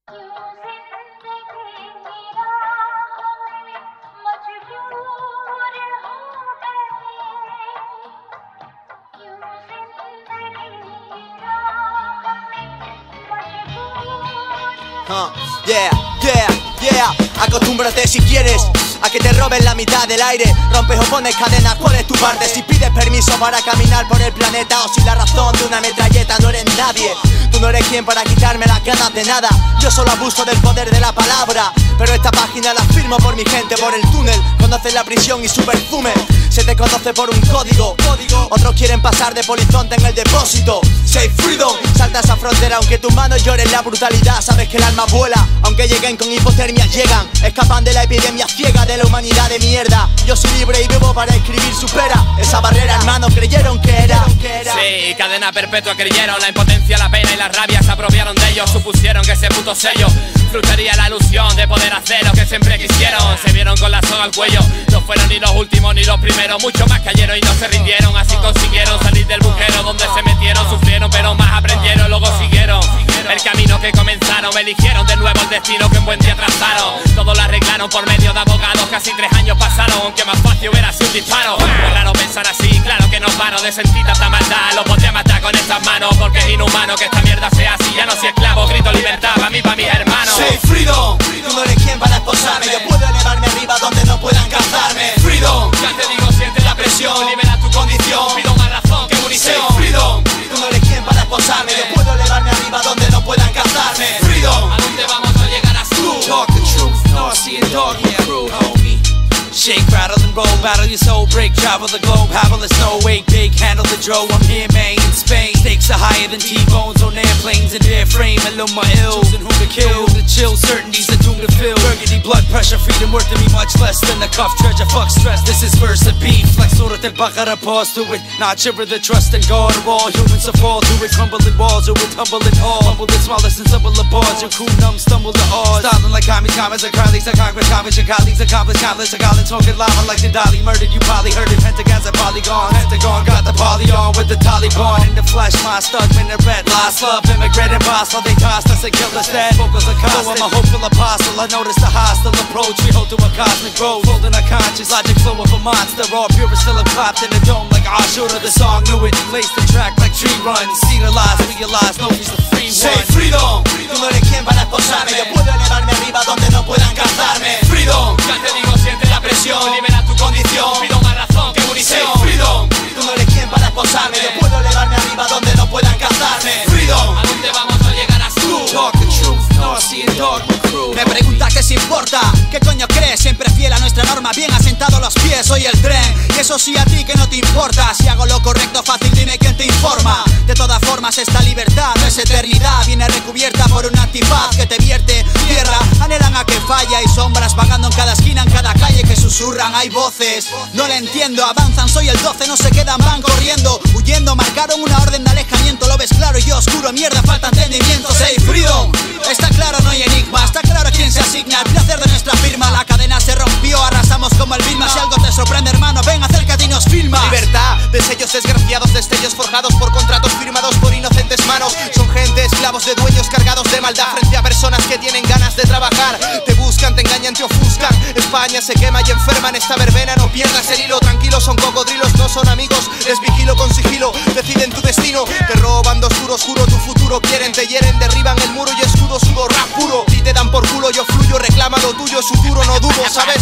Yeah. Acostúmbrate si quieres a que te roben la mitad del aire. Rompes o pones cadenas, ¿cuál es tu parte? Si pides permiso para caminar por el planeta, o si la razón de una metralleta, no eres nadie. Tú no eres quien para quitarme las ganas de nada. Yo solo abuso del poder de la palabra, pero esta página la firmo por mi gente, por el túnel. Conoces la prisión y su perfume. Se te conoce por un código. Otros quieren pasar de polizonte en el depósito. Say freedom, salta esa frontera aunque tus manos lloren la brutalidad. Sabes que el alma vuela, aunque lleguen con hipotermia llegan. Escapan de la epidemia ciega de la humanidad de mierda. Yo soy libre y vivo para escribir, supera esa barrera, hermano, creyeron que era. Sí, cadena perpetua creyeron. La impotencia, la pena y la rabia se apropiaron de ellos. Supusieron que ese puto sello frustraría la ilusión de poder hacer lo que siempre quisieron. Se vieron con la soga al cuello. No fueron ni los últimos ni los primeros. Muchos más cayeron y no se rindieron. Así consiguieron salir del bujero donde se metieron. Sufrieron pero más aprendieron, luego siguieron el camino que comenzaron. Eligieron de nuevo el destino que un buen día trazaron. Todo lo arreglaron por medio de abogados. Casi 3 años pasaron, aunque más fácil hubiera sido un disparo. Es raro pensar así, claro que no paro de sentir tanta maldad. Lo podría matar con estas manos, porque es inhumano que esta mierda sea así. Ya no soy esclavo, grito libertad pa' mí, pa' mis hermanos. Say freedom, tú no eres quien para esposarme. Yo puedo elevarme arriba donde no puedan cazarme. Freedom, ya te digo, siente la presión, libera tu condición, pido más razón que munición. Say freedom, tú no eres quien para esposarme. Yo puedo elevarme arriba donde no puedan cazarme. Freedom, ¿a dónde vamos? No llegarás tú. Talk the truth, Narcy and dog, yeah, crew, homie. Shake, rattle and roll, battle your soul, break, travel the globe, have a snow, wake, big, handle the dro. I'm here, man, in Spain. Stakes are higher than T-bones on airplanes and airframe. And my ill, choosing who to kill, the chill, certainty's a doom to fill. Burgundy, blood pressure, freedom worth to me much less than the cuff treasure. Fuck stress, this is versa beef. Like Surat al-Baqarah, pause to it. Not shiver the trust and God of all humans to fall to it. Crumbling walls or with tumbling all. Humble the smallest and stumble the bars. Your crew numb, stumble the odds. Styling like commies, a colleagues, a Congress, comics, your colleagues, accomplish, countless, a college, talking lava like the Dolly. Murdered, you probably heard it. Pentagons and polygons. Pentagon got the poly on with the Taliban. In the flesh, my stud, minaret. Lost love, immigrant and boss. While they tossed us and killed us dead. Vocals are constant. So I'm a hopeful apostle. I noticed the hostile approach. We hold to a cosmic road. Folding our conscious logic flow of a monster. All pure still clapped in a dome like Ashura. The song knew it. Laced the track like tree runs. Serialized, realized, nobody's the free one. Say freedom, tú no eres quien para esposarme. Yo puedo elevarme arriba donde no puedan cazarme. Freedom, ya te digo, siente la presión, libera tu condición, pido más razón que munición. Say freedom, tú no eres quien para esposarme. Yo puedo elevarme arriba donde no puedan cazarme. Freedom, ¿a dónde vamos? No llegarás tú. Talk the truth, Narcy and dog, crew. Me pregunta qué se importa, qué coño crees. Siempre fiel a nuestra norma, bien asentado los pies. Soy el tren, y eso sí a ti que no te importa. Si hago lo correcto fácil, dime quién te informa. De todas formas esta libertad no es eternidad. Viene recubierta por un antifaz que te vierte tierra. Anhelan a que falla y sombras vagando en cada esquina, en cada calle que susurran. Hay voces, no le entiendo. Avanzan, soy el 12, no se quedan, van corriendo, huyendo. Marcaron una orden de alejamiento. Lo ves claro y yo oscuro, mierda, falta entendimiento. Say freedom, está claro, no hay enigma. Está claro a quién se asigna el placer de nuestra firma. La cadena se rompió, arrasamos como el Vilma. Si algo te sorprende, hermano, ven, acércate y nos filma. Libertad de sellos desgraciados, destellos forjados por contratos firmados por inocentes manos. Son gente, esclavos de dueños cargados de maldad frente a personas que tienen ganas de trabajar. Te buscan, te engañan, te ofuscan. España se quema y enferma en esta verbena. No pierdas el hilo, tranquilo, son cocodrilos, no son amigos. Les vigilo con sigilo, deciden tu destino. Te roban dos duros, juro tu futuro. Quieren, te hieren, derriban el muro y escudo, sudo, rap puro. Y te dan por culo, yo fluyo, reclama lo tuyo, su duro, no dudo, ¿sabes?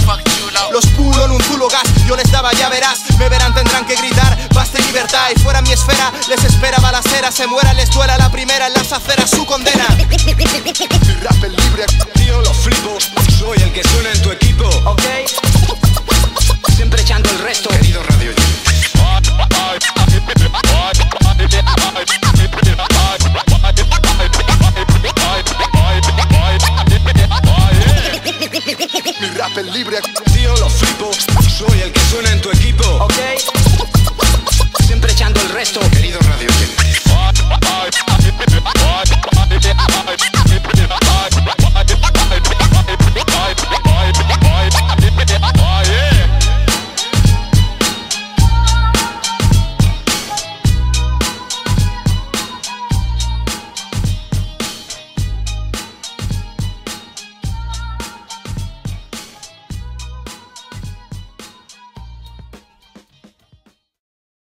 Los pulo en un zulo gas, yo les daba, ya verás. Me verán, tendrán que gritar, basta y libertad. Y fuera mi esfera, les espera balacera. Se muera, les duela la primera en las aceras, su condena. Mi rap es libre, tío, lo flipo. Soy el que suena en tu equipo. Ok, siempre echando el resto. Querido Radio G. Mi rap es libre, tío, lo flipo. Soy el que suena en tu equipo. Ok, siempre echando el resto. Querido